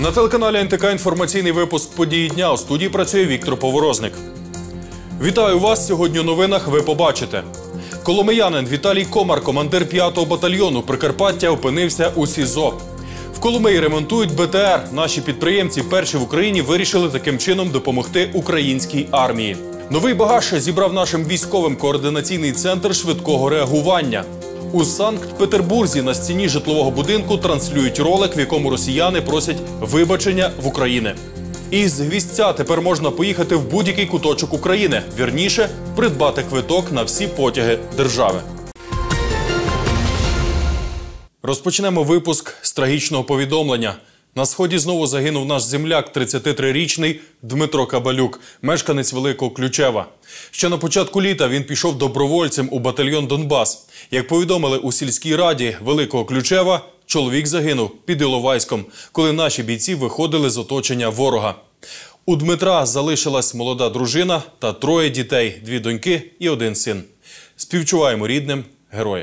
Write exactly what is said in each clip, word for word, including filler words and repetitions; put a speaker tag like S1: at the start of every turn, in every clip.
S1: На телеканалі ен те ка інформаційний випуск «Події дня». У студії працює Віктор Поворозник. Вітаю вас! Сьогодні у новинах ви побачите. Коломиянин Віталій Комар, командир п'ятого батальйону Прикарпаття, опинився у СІЗО. В Коломиї ремонтують бе те ер. Наші підприємці перші в Україні вирішили таким чином допомогти українській армії. Новий багаж зібрав нашим військовим координаційний центр швидкого реагування. У Санкт-Петербурзі на стіні житлового будинку транслюють ролик, в якому росіяни просять вибачення в України. Із Гвіздця тепер можна поїхати в будь-який куточок України. Вірніше, придбати квиток на всі потяги держави. Розпочнемо випуск з трагічного повідомлення. На Сході знову загинув наш земляк, тридцятитрирічний Дмитро Кабалюк, мешканець Великого Ключева. Ще на початку літа він пішов добровольцем у батальйон «Донбас». Як повідомили у сільській раді Великого Ключева, чоловік загинув під Іловайськом, коли наші бійці виходили з оточення ворога. У Дмитра залишилась молода дружина та троє дітей – дві доньки і один син. Співчуваємо рідним героя.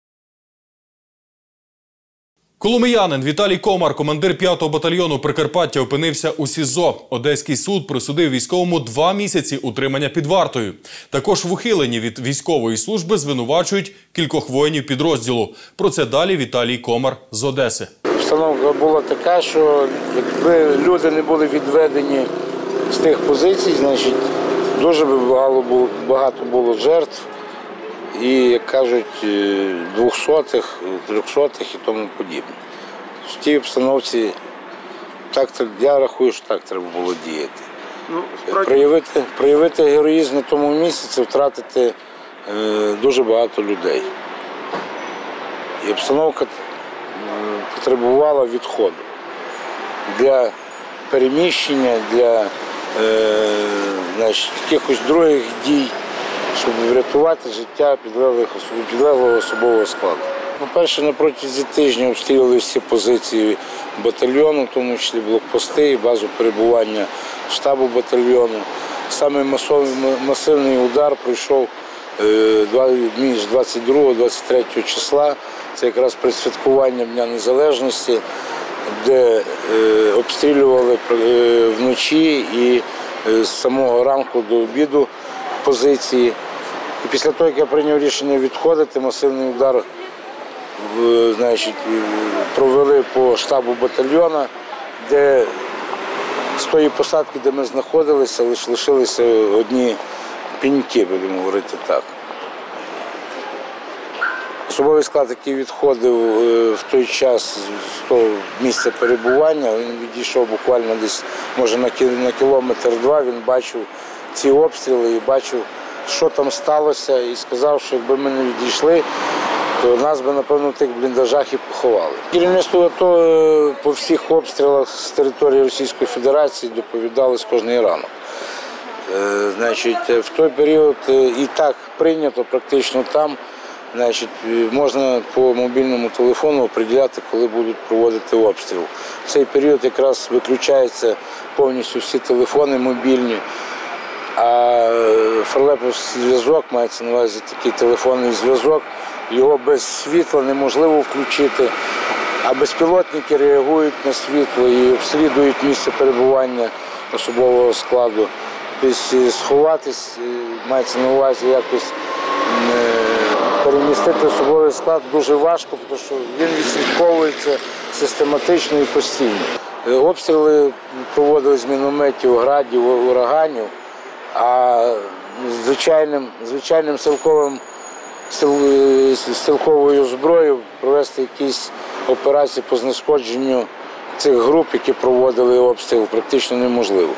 S1: Коломиянин Віталій Комар, командир п'ятого батальйону Прикарпаття, опинився у СІЗО. Одеський суд присудив військовому два місяці утримання під вартою. Також в ухиленні від військової служби звинувачують кількох воїнів підрозділу. Про це далі Віталій Комар з Одеси.
S2: Обстановка була така, що якби люди не були відведені з тих позицій, значить дуже багато було жертв. І, як кажуть, двохсотих, трьохсотих і тому подібне. В тій обстановці, так, я рахую, що так треба було діяти. Ну, справді... проявити, проявити героїзм на тому місці – це втратити е, дуже багато людей. І обстановка е, потребувала відходу для переміщення, для е, значить, якихось других дій, щоб врятувати життя підлеглих, підлеглого особового складу. По-перше, на протязі тижня обстрілювали всі позиції батальйону, в тому числі блокпости і базу перебування штабу батальйону. Саме масивний удар пройшов між двадцять другого і двадцять третього числа. Це якраз при святкуванні Дня Незалежності, де обстрілювали вночі і з самого ранку до обіду позиції. І після того, як я прийняв рішення відходити, масивний удар значить, провели по штабу батальйону, де з тої посадки, де ми знаходилися, лише лишилися одні пеньки, будемо говорити так. Особовий склад, який відходив в той час з того місця перебування, він відійшов буквально десь, може, на кілометр-два, він бачив ці обстріли і бачив, що там сталося, і сказав, що якби ми не відійшли, то нас би, напевно, в тих бліндажах і поховали. Керівництво АТО по всіх обстрілах з території Російської Федерації доповідали з кожний ранок. Значить, в той період і так прийнято практично там, значить, можна по мобільному телефону определяти, коли будуть проводити обстріл. В цей період якраз виключаються повністю всі телефони мобільні. А фарлеповський зв'язок, мається на увазі такий телефонний зв'язок, його без світла неможливо включити, а безпілотники реагують на світло і обслідують місце перебування особового складу. Тобто сховатись, мається на увазі якось перемістити особовий склад дуже важко, тому що він відслідковується систематично і постійно. Обстріли проводили з мінометів, градів, ураганів. А звичайним, звичайним стрілковим, стрілковою зброєю провести якісь операції по знешкодженню цих груп, які проводили обстріл, практично неможливо.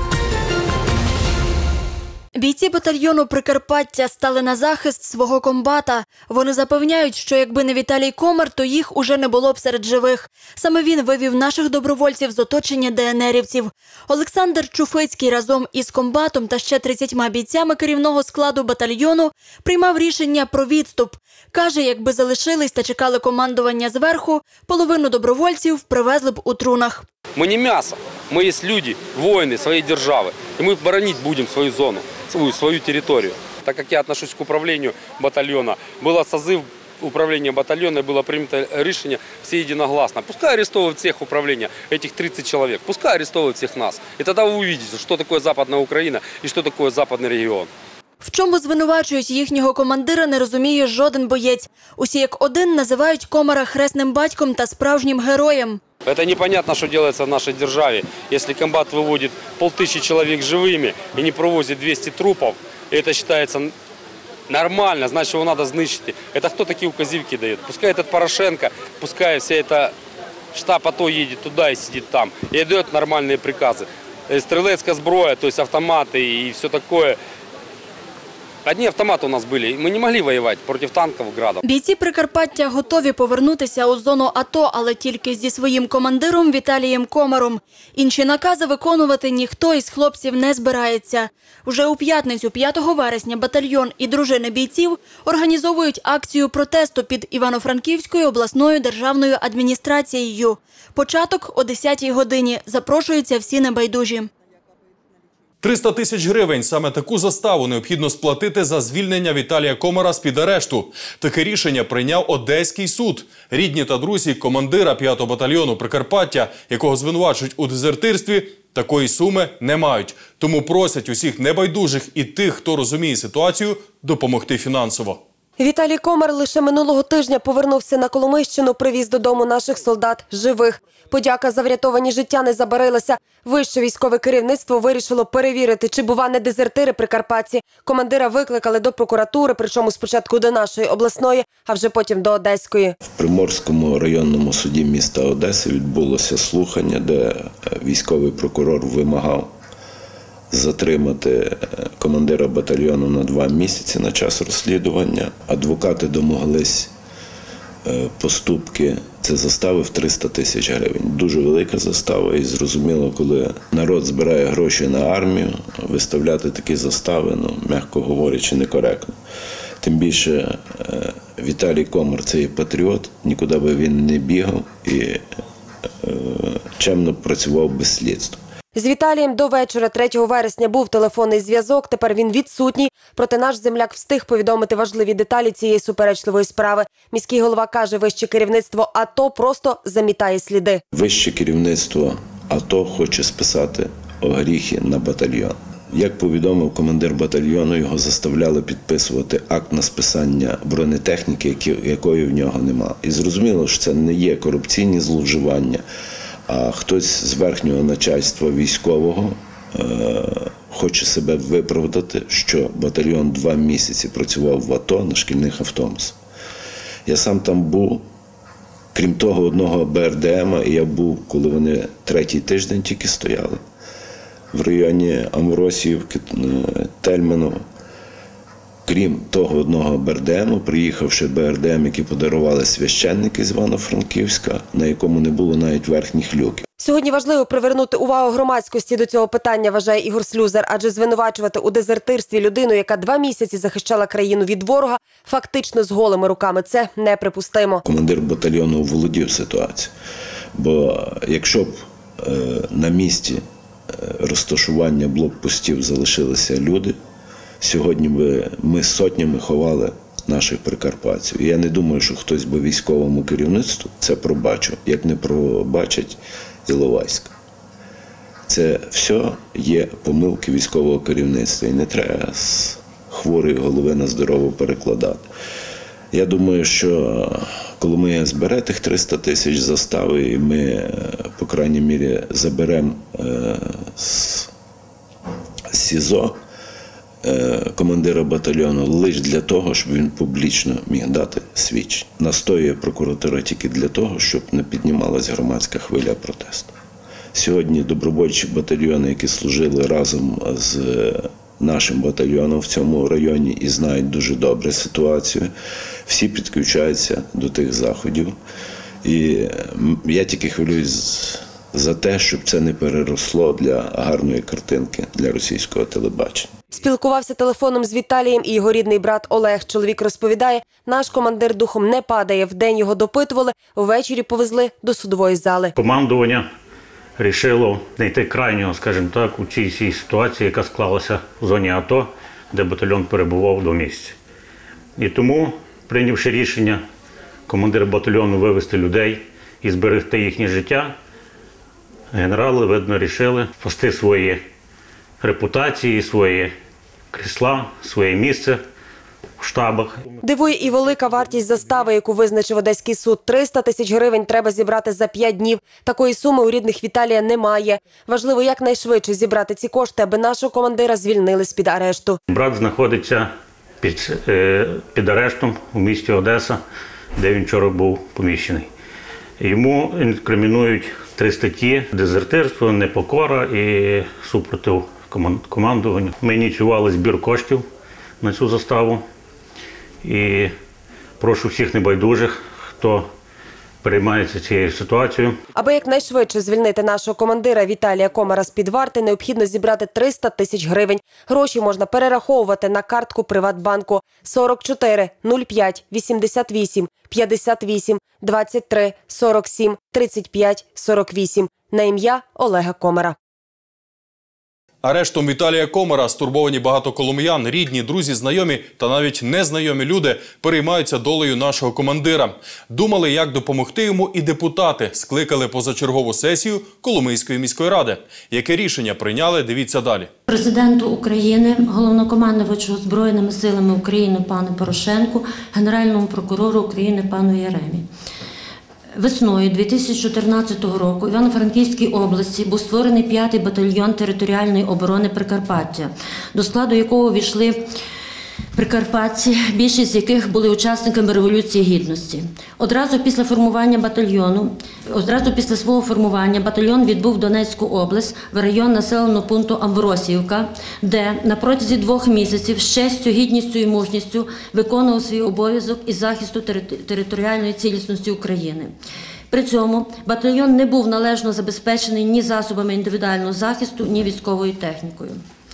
S3: Бійці батальйону Прикарпаття стали на захист свого комбата. Вони запевняють, що якби не Віталій Комар, то їх уже не було б серед живих. Саме він вивів наших добровольців з оточення де ен ерівців. Олександр Чуфицький разом із комбатом та ще тридцятьма бійцями керівного складу батальйону приймав рішення про відступ. Каже, якби залишились та чекали командування зверху, половину добровольців привезли б у трунах.
S4: Ми не м'ясо, ми є люди, воїни своєї держави, і ми боронити будемо свою зону, свою, свою територію. Так як я отношусь к управлению батальона, был созыв управління батальйону було прийнято рішення всі єдиногласно. Пускай арестовують всіх управління, цих тридцять чоловік, пускай арестовують всіх нас. І тоді ви побачите, що таке Західна Україна і що таке Західний регіон.
S3: В чому звинувачують їхнього командира, не розуміє жоден боєць. Усі як один називають Комара хресним батьком та справжнім героєм.
S4: Это непонятно, что делается в нашей державе. Если комбат выводит полтысячи человек живыми и не провозит двести трупов, и это считается нормально, значит, его надо знищити. Это кто такие указивки дает? Пускай этот Порошенко, пускай вся эта штаб АТО едет туда и сидит там, и дает нормальные приказы. Стрелецкая зброя, то есть автоматы и все такое. Одні автомати у нас були, ми не могли воювати проти танків, градів.
S3: Бійці Прикарпаття готові повернутися у зону АТО, але тільки зі своїм командиром Віталієм Комаром. Інші накази виконувати ніхто із хлопців не збирається. Уже у п'ятницю, п'ятого вересня, батальйон і дружини бійців організовують акцію протесту під Івано-Франківською обласною державною адміністрацією. Початок о десятій годині. Запрошуються всі небайдужі.
S1: триста тисяч гривень – саме таку заставу необхідно сплатити за звільнення Віталія Комара з-під арешту. Таке рішення прийняв Одеський суд. Рідні та друзі командира п'ятого батальйону Прикарпаття, якого звинувачують у дезертирстві, такої суми не мають. Тому просять усіх небайдужих і тих, хто розуміє ситуацію, допомогти фінансово.
S5: Віталій Комар лише минулого тижня повернувся на Коломийщину, привіз додому наших солдат живих. Подяка за врятовані життя не забарилася. Вище військове керівництво вирішило перевірити, чи, бува, не дезертири прикарпатці. Командира викликали до прокуратури, причому спочатку до нашої обласної, а вже потім до Одеської.
S6: В Приморському районному суді міста Одеси відбулося слухання, де військовий прокурор вимагав затримати командира батальйону на два місяці на час розслідування. Адвокати домоглись поступки. Це застави в триста тисяч гривень. Дуже велика застава. І зрозуміло, коли народ збирає гроші на армію, виставляти такі застави, ну, м'яко говорячи, некоректно. Тим більше Віталій Комар – це і патріот, нікуди би він не бігав і е, чемно працював без слідства.
S5: З Віталієм до вечора третього вересня був телефонний зв'язок, тепер він відсутній. Проте наш земляк встиг повідомити важливі деталі цієї суперечливої справи. Міський голова каже, вище керівництво АТО просто замітає сліди.
S6: Вище керівництво АТО хоче списати огріхи на батальйон. Як повідомив командир батальйону, його заставляли підписувати акт на списання бронетехніки, якої в нього нема. І зрозуміло, що це не є корупційні зловживання, а хтось з верхнього начальства військового е, хоче себе виправдати, що батальйон два місяці працював в АТО на шкільних автобусах. Я сам там був, крім того одного БРДМа, і я був, коли вони третій тиждень тільки стояли, в районі Амвросіївки, Тельманова. Крім того одного БРДМу, приїхавши БРДМ, який подарували священники з Івано-Франківська, на якому не було навіть верхніх люків.
S5: Сьогодні важливо привернути увагу громадськості до цього питання, вважає Ігор Слюзар, адже звинувачувати у дезертирстві людину, яка два місяці захищала країну від ворога, фактично з голими руками – це неприпустимо.
S6: Командир батальйону володів ситуацією, бо якщо б е, на місці розташування блокпостів залишилися люди, сьогодні би ми сотнями ховали наших прикарпатців. І я не думаю, що хтось би військовому керівництву це пробачив, як не пробачить Іловайська. Це все є помилки військового керівництва, і не треба з хворої голови на здорову перекладати. Я думаю, що коли ми зберемо тих триста тисяч застави, і ми, по крайній мірі, заберемо з СІЗО командира батальйону лише для того, щоб він публічно міг дати свідчення. Настоює прокуратура тільки для того, щоб не піднімалася громадська хвиля протесту. Сьогодні добровольчі батальйони, які служили разом з нашим батальйоном в цьому районі і знають дуже добре ситуацію, всі підключаються до тих заходів. І я тільки хвилююсь за те, щоб це не переросло для гарної картинки для російського телебачення.
S5: Спілкувався телефоном з Віталієм і його рідний брат Олег. Чоловік розповідає, наш командир духом не падає. Вдень його допитували, ввечері повезли до судової зали.
S7: Командування вирішило знайти крайнього, скажімо так, у цій цій ситуації, яка склалася в зоні АТО, де батальйон перебував до місяця. І тому, прийнявши рішення командир батальйону вивезти людей і зберегти їхнє життя, генерали, видно, вирішили спасти свої репутації, свої крісла, своє місце в штабах.
S5: Дивує і велика вартість застави, яку визначив Одеський суд. триста тисяч гривень треба зібрати за п'ять днів. Такої суми у рідних Віталія немає. Важливо якнайшвидше зібрати ці кошти, аби нашого командира звільнили з-під арешту.
S7: Брат знаходиться під, е, під арештом у місті Одеса, де він вчора був поміщений. Йому інкримінують три статті – дезертирство, непокора і супротив командуванню. Ми ініціювали збір коштів на цю заставу. І прошу всіх небайдужих, хто переймається цією ситуацією.
S5: Аби якнайшвидше звільнити нашого командира Віталія Комара з-під варти, необхідно зібрати триста тисяч гривень. Гроші можна перераховувати на картку Приватбанку сорок чотири нуль п'ять вісімдесят вісім п'ятдесят вісім двадцять три сорок сім тридцять п'ять сорок вісім на ім'я Олега Комара.
S1: Арештом Віталія Комара стурбовані багато коломиян, рідні, друзі, знайомі та навіть незнайомі люди переймаються долею нашого командира. Думали, як допомогти йому, і депутати скликали позачергову сесію Коломийської міської ради. Яке рішення прийняли, дивіться далі.
S8: Президенту України, головнокомандувачу Збройними силами України пану Порошенку, Генеральному прокурору України пану Яремі. Весною дві тисячі чотирнадцятого року в Івано-Франківській області був створений п'ятий батальйон територіальної оборони Прикарпаття, до складу якого війшли прикарпатці, більшість з яких були учасниками Революції Гідності. Одразу після формування батальйону, одразу після свого формування батальйон відбув Донецьку область в район населеного пункту Амвросіївка, де на протязі двох місяців з честю, гідністю і мужністю виконував свій обов'язок із захисту територіальної цілісності України. При цьому батальйон не був належно забезпечений ні засобами індивідуального захисту, ні військовою технікою.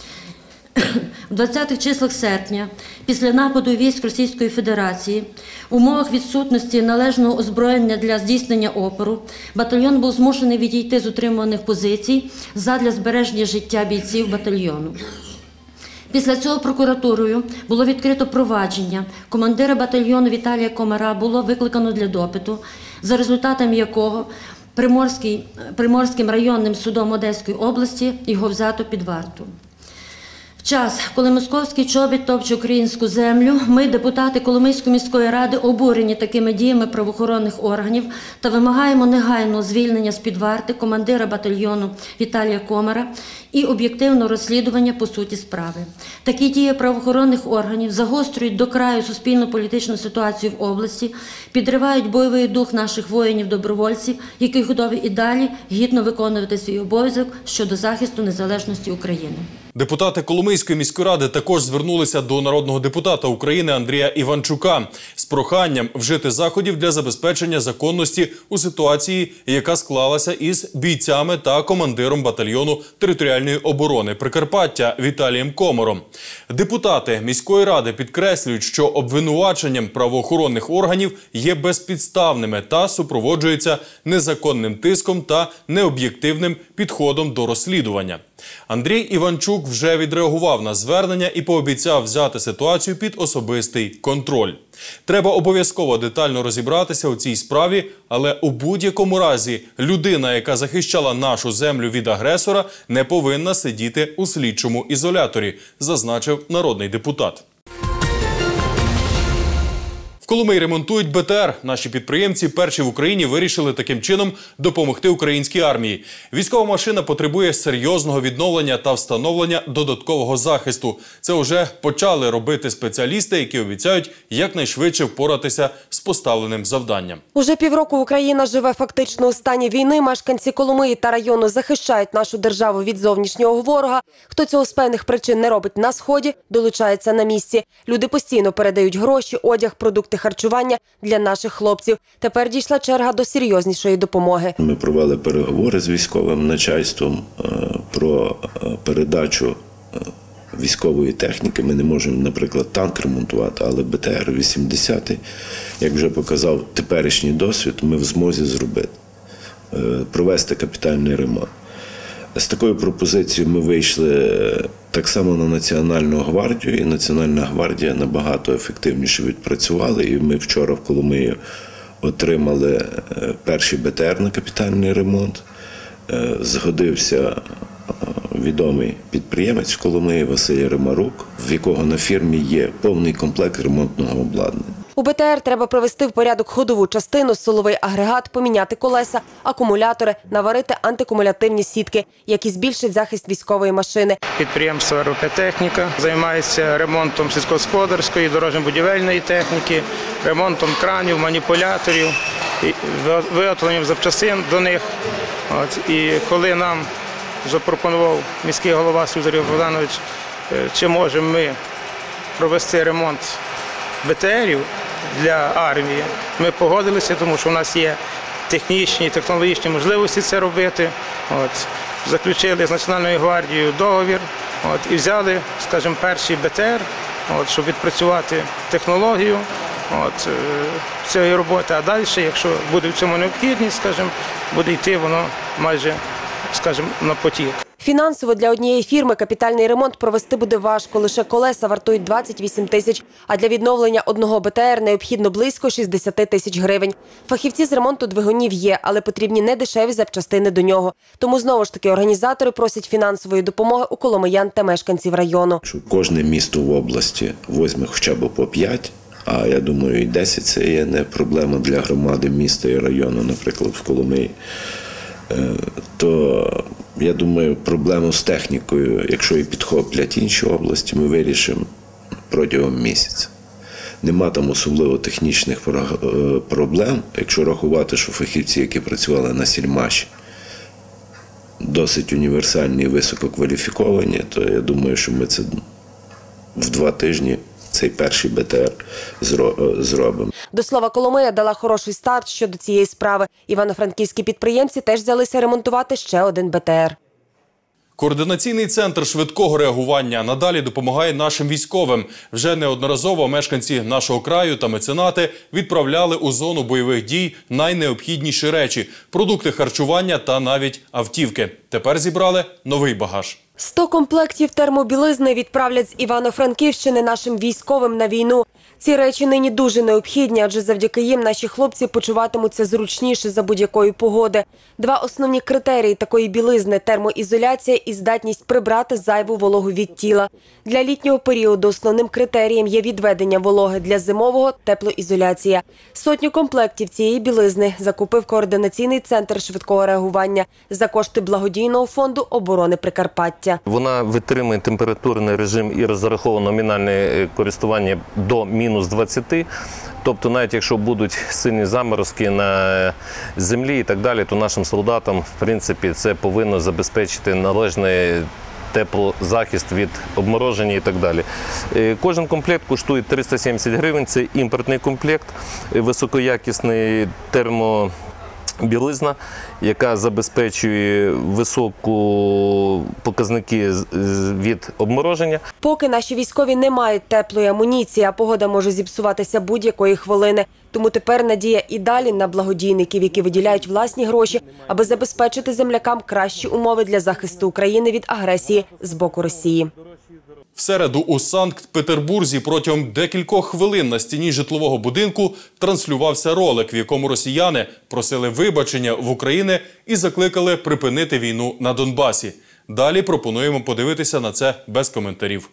S8: У двадцятих числах серпня, після нападу військ Російської Федерації, в умовах відсутності належного озброєння для здійснення опору, батальйон був змушений відійти з утримуваних позицій задля збереження життя бійців батальйону. Після цього прокуратурою було відкрито провадження. Командира батальйону Віталія Комара було викликано для допиту, за результатами якого Приморський, Приморським районним судом Одеської області його взято під варту. В час, коли московський чобіт топче українську землю, ми, депутати Коломийської міської ради, обурені такими діями правоохоронних органів та вимагаємо негайного звільнення з-під варти командира батальйону Віталія Комара і об'єктивного розслідування по суті справи. Такі дії правоохоронних органів загострюють до краю суспільно-політичну ситуацію в області, підривають бойовий дух наших воїнів-добровольців, які готові і далі гідно виконувати свій обов'язок щодо захисту незалежності України.
S1: Депутати Коломийської міської ради також звернулися до народного депутата України Андрія Іванчука з проханням вжити заходів для забезпечення законності у ситуації, яка склалася із бійцями та командиром батальйону територіальної оборони Прикарпаття Віталієм Комаром. Депутати міської ради підкреслюють, що обвинуваченням правоохоронних органів є безпідставними та супроводжуються незаконним тиском та необ'єктивним підходом до розслідування. Андрій Іванчук вже відреагував на звернення і пообіцяв взяти ситуацію під особистий контроль. Треба обов'язково детально розібратися у цій справі, але у будь-якому разі людина, яка захищала нашу землю від агресора, не повинна сидіти у слідчому ізоляторі, зазначив народний депутат. В Коломиї ремонтують Б Т Р. Наші підприємці перші в Україні вирішили таким чином допомогти українській армії. Військова машина потребує серйозного відновлення та встановлення додаткового захисту. Це вже почали робити спеціалісти, які обіцяють якнайшвидше впоратися з поставленим завданням.
S5: Уже півроку Україна живе фактично у стані війни. Мешканці Коломиї та району захищають нашу державу від зовнішнього ворога. Хто цього з певних причин не робить на Сході, долучається на місці. Люди постійно передають гроші, одяг, продукти харчування для наших хлопців. Тепер дійшла черга до серйознішої допомоги.
S6: Ми провели переговори з військовим начальством про передачу військової техніки. Ми не можемо, наприклад, танк ремонтувати, але Б Т Р вісімдесят, як вже показав теперішній досвід, ми в змозі зробити, провести капітальний ремонт. З такою пропозицією ми вийшли так само на Національну гвардію, і Національна гвардія набагато ефективніше відпрацювала. І ми вчора в Коломиї отримали перший Б Т Р на капітальний ремонт. Згодився відомий підприємець в Коломиї Василь Римарук, в якого на фірмі є повний комплект ремонтного обладнання.
S5: У Б Т Р треба привести в порядок ходову частину, силовий агрегат, поміняти колеса, акумулятори, наварити антикумулятивні сітки, які збільшать захист військової машини.
S9: Підприємство Ер О Пе Техніка займається ремонтом сільськогосподарської, дорожньо-будівельної техніки, ремонтом кранів, маніпуляторів, виготовленням запчастин до них. От. І коли нам запропонував міський голова Сузарів Богданович, чи можемо ми провести ремонт Б Т Ерів для армії, ми погодилися, тому що в нас є технічні, технологічні можливості це робити. От. Заключили з Національною гвардією договір от, і взяли, скажімо, перший Б Т Ер, от, щоб відпрацювати технологію от, цієї роботи. А далі, якщо буде в цьому необхідність, скажімо, буде йти воно майже, скажімо, на потік.
S5: Фінансово для однієї фірми капітальний ремонт провести буде важко. Лише колеса вартують двадцять вісім тисяч, а для відновлення одного Б Т Ер необхідно близько шістдесят тисяч гривень. Фахівці з ремонту двигунів є, але потрібні недешеві запчастини до нього. Тому знову ж таки організатори просять фінансової допомоги у коломиян та мешканців району.
S6: Кожне місто в області візьме хоча б по п'ять, а я думаю, і десять – це є не проблема для громади міста і району, наприклад, в Коломиї. То, я думаю, проблему з технікою, якщо і підхоплять інші області, ми вирішимо протягом місяця. Нема там особливо технічних проблем, якщо рахувати, що фахівці, які працювали на сільмаші, досить універсальні і висококваліфіковані, то я думаю, що ми це в два тижні цей перший Б Т Ер зробимо.
S5: До слова, Коломия дала хороший старт щодо цієї справи. Івано-франківські підприємці теж взялися ремонтувати ще один Б Т Ер.
S1: Координаційний центр швидкого реагування надалі допомагає нашим військовим. Вже неодноразово мешканці нашого краю та меценати відправляли у зону бойових дій найнеобхідніші речі – продукти харчування та навіть автівки. Тепер зібрали новий багаж.
S5: сто комплектів термобілизни відправлять з Івано-Франківщини нашим військовим на війну. Ці речі нині дуже необхідні, адже завдяки їм наші хлопці почуватимуться зручніше за будь-якої погоди. Два основні критерії такої білизни – термоізоляція і здатність прибрати зайву вологу від тіла. Для літнього періоду основним критерієм є відведення вологи, для зимового – теплоізоляція. Сотню комплектів цієї білизни закупив Координаційний центр швидкого реагування за кошти благодійного фонду оборони Прикарпаття.
S10: Вона витримує температурний режим і розраховане номінальне користування до мінус двадцяти. Тобто навіть якщо будуть сильні заморозки на землі і так далі, то нашим солдатам, в принципі, це повинно забезпечити належний теплозахист від обмороження і так далі. Кожен комплект коштує триста сімдесят гривень, це імпортний комплект, високоякісний термо білизна, яка забезпечує високу показники від обмороження.
S5: Поки наші військові не мають теплої амуніції, а погода може зіпсуватися будь-якої хвилини. Тому тепер надія і далі на благодійників, які виділяють власні гроші, аби забезпечити землякам кращі умови для захисту України від агресії з боку Росії.
S1: В середу у Санкт-Петербурзі протягом декількох хвилин на стіні житлового будинку транслювався ролик, в якому росіяни просили вибачення в України і закликали припинити війну на Донбасі. Далі пропонуємо подивитися на це без коментарів.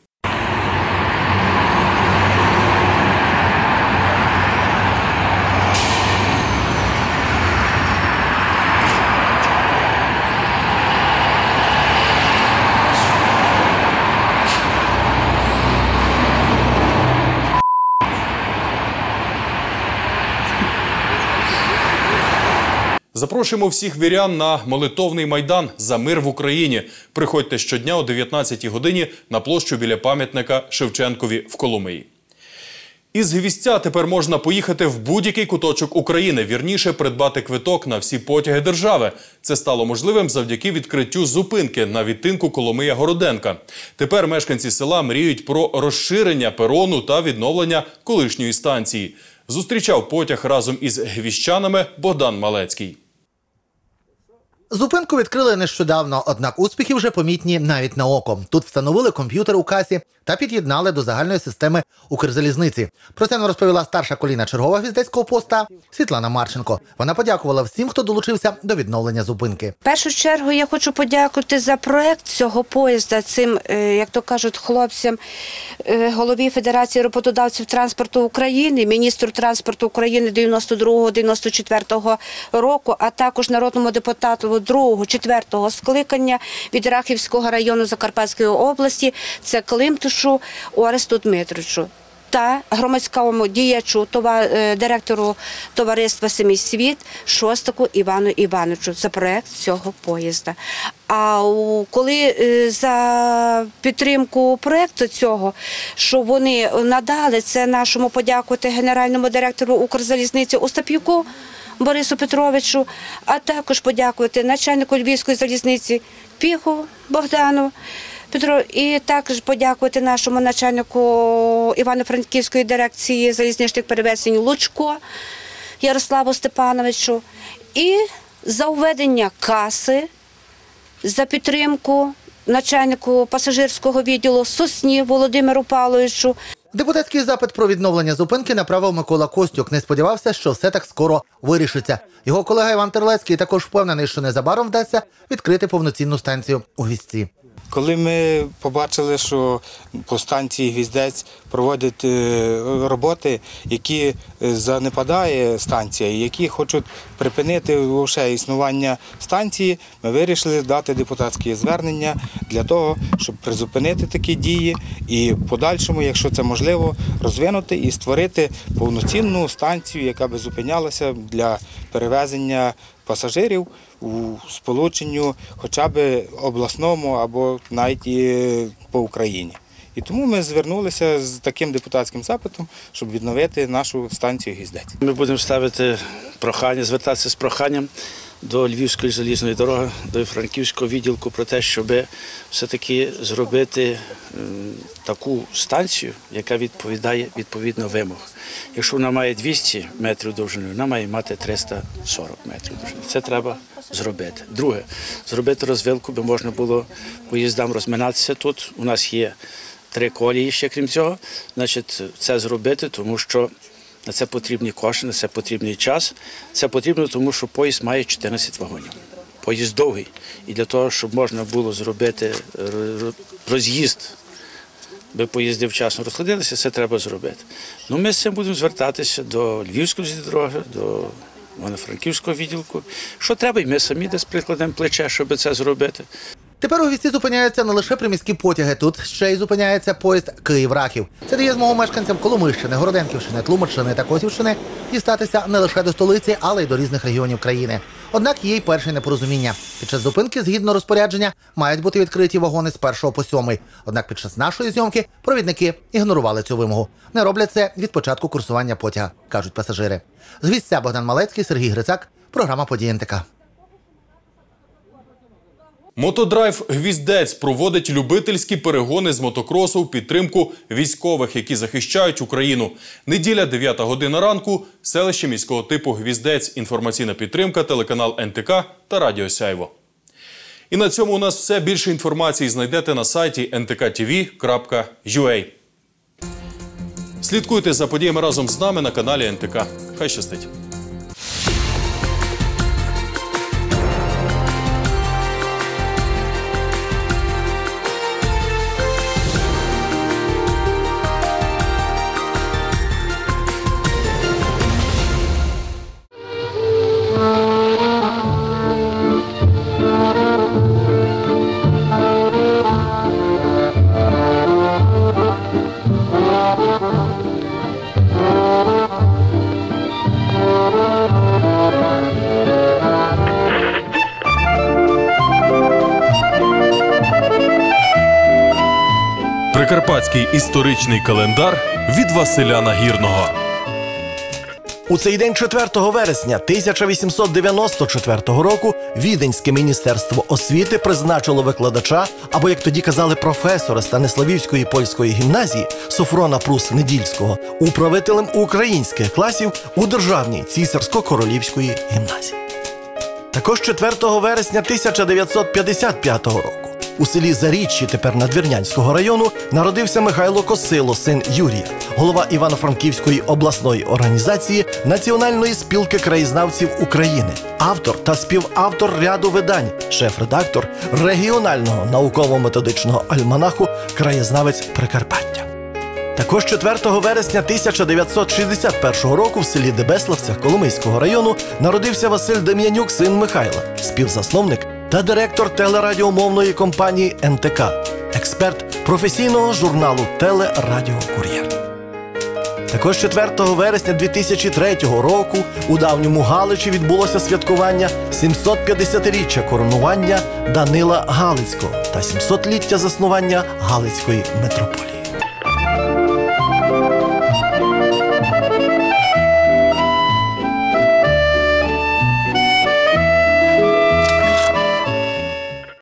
S1: Запрошуємо всіх вірян на молитовний майдан «За мир в Україні». Приходьте щодня о дев'ятнадцятій годині на площу біля пам'ятника Шевченкові в Коломиї. Із Гвіздця тепер можна поїхати в будь-який куточок України, вірніше придбати квиток на всі потяги держави. Це стало можливим завдяки відкриттю зупинки на відтинку Коломия-Городенка. Тепер мешканці села мріють про розширення перону та відновлення колишньої станції. Зустрічав потяг разом із гвіздчанами Богдан Малецький.
S11: Зупинку відкрили нещодавно, однак успіхи вже помітні навіть на око. Тут встановили комп'ютер у касі та під'єднали до загальної системи Укрзалізниці. Про це нам розповіла старша коліна чергова Гвіздецького поста Світлана Марченко. Вона подякувала всім, хто долучився до відновлення зупинки.
S12: В першу чергу я хочу подякувати за проект цього поїзда цим, як то кажуть, хлопцям, голові Федерації роботодавців транспорту України, міністру транспорту України дев'яносто другого - дев'яносто четвертого року, а також народному депутату другого - четвертого скликання від Рахівського району Закарпатської області, це Климтушу Оресту Дмитровичу та громадському діячу, директору товариства «Семій світ» Шостаку Івану Івановичу за проект цього поїзда. А коли за підтримку проєкту цього, що вони надали, це нашому подякувати генеральному директору Укрзалізниці Остап'юку Борису Петровичу, а також подякувати начальнику Львівської залізниці Піху Богдану Петро, і також подякувати нашому начальнику Івано-Франківської дирекції залізничних перевезень Лучко Ярославу Степановичу, і за введення каси, за підтримку начальнику пасажирського відділу Сосні Володимиру Павловичу.
S11: Депутатський запит про відновлення зупинки направив Микола Костюк. Не сподівався, що все так скоро вирішиться. Його колега Іван Терлецький також впевнений, що незабаром вдасться відкрити повноцінну станцію у Гвіздці.
S9: Коли ми побачили, що по станції Гвіздець проводять роботи, які занепадає станція, які хочуть припинити вовше існування станції, ми вирішили дати депутатське звернення для того, щоб призупинити такі дії і в подальшому, якщо це можливо, розвинути і створити повноцінну станцію, яка би зупинялася для перевезення пасажирів у сполученню хоча б обласному або навіть і по Україні. І тому ми звернулися з таким депутатським запитом, щоб відновити нашу станцію Гвіздець.
S13: Ми будемо ставити прохання, звертатися з проханням до Львівської залізної дороги, до Франківського відділку про те, щоб все-таки зробити таку станцію, яка відповідає відповідно вимог. Якщо вона має двісті метрів довжини, вона має мати триста сорок метрів довжини. Це треба зробити. Друге, зробити розвилку, би можна було поїздам розминатися тут. У нас є три колії ще, крім цього. Значить, це зробити, тому що на це потрібні кошти, на це потрібний час. Це потрібно, тому що поїзд має чотирнадцять вагонів. Поїзд довгий. І для того, щоб можна було зробити роз'їзд, би поїзди вчасно розходилися, це треба зробити. Ну, ми з цим будемо звертатися до Львівської дороги, до Івано-Франківського відділку. Що треба, і ми самі десь прикладемо плече, щоб це зробити.
S11: Тепер у Гвіздці зупиняються не лише приміські потяги, тут ще й зупиняється поїзд Київ-Рахів. Це дає змогу мешканцям Коломийщини, Городенківщини, Тлумаччини та Косівщини дістатися не лише до столиці, але й до різних регіонів країни. Однак є й перше непорозуміння. Під час зупинки, згідно розпорядження, мають бути відкриті вагони з першого по сьомий. Однак під час нашої зйомки провідники ігнорували цю вимогу. Не роблять це від початку курсування потяга, кажуть пасажири. З Гвіздця Богдан Малецький, Сергій Грицак, програма «Події ен те ка».
S1: Мотодрайв «Гвіздець» проводить любительські перегони з мотокросу в підтримку військових, які захищають Україну. Неділя, дев'ята година ранку, селище міського типу Гвіздець. Інформаційна підтримка, телеканал ен те ка та Радіо Сяйво. І на цьому у нас все. Більше інформації знайдете на сайті ен те ка ті ві крапка ю а. Слідкуйте за подіями разом з нами на каналі ен те ка. Хай щастить! Прикарпатський історичний календар від Василя Нагірного.
S14: У цей день четвертого вересня тисяча вісімсот дев'яносто четвертого року Віденське міністерство освіти призначило викладача, або, як тоді казали, професора Станиславівської польської гімназії Софрона Прус-Недільського управителем українських класів у Державній цісарсько-королівської гімназії. Також четвертого вересня тисяча дев'ятсот п'ятдесят п'ятого року у селі Заріччі, тепер Надвірнянського району, народився Михайло Косило, син Юрія, голова Івано-Франківської обласної організації Національної спілки краєзнавців України, автор та співавтор ряду видань, шеф-редактор регіонального науково-методичного альманаху «Краєзнавець Прикарпаття». Також четвертого вересня тисяча дев'ятсот шістдесят першого року в селі Дебеславцях Коломийського району народився Василь Дем'янюк, син Михайла, співзасновник та директор телерадіомовної компанії ен те ка, експерт професійного журналу «Телерадіокур'єр». Також четвертого вересня дві тисячі третього року у давньому Галичі відбулося святкування сімсот п'ятдесятиріччя коронування Данила Галицького та сімсотліття заснування Галицької митрополії.